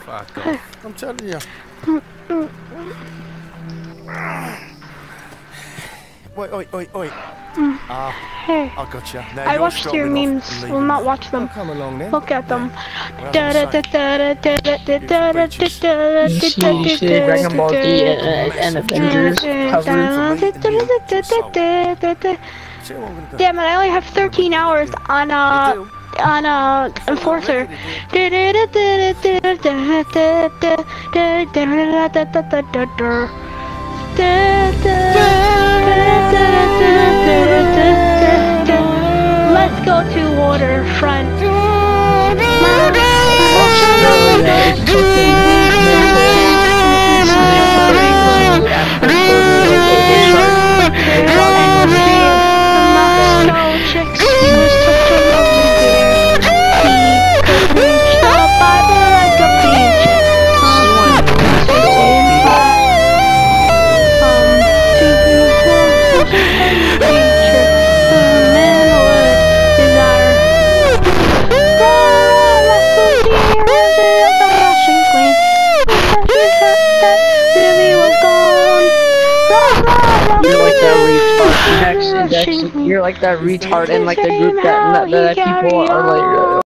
Fuck off. I'm telling you. Wait. Hey, I gotcha. Now I watched your memes. Well, not watch them. Come along then. Look at them. You see Dragon Ball Z and Avengers cover. Damn it! I only have 13 hours on Enforcer. Let's go to waterfront. You're like that retard in like the group that people are like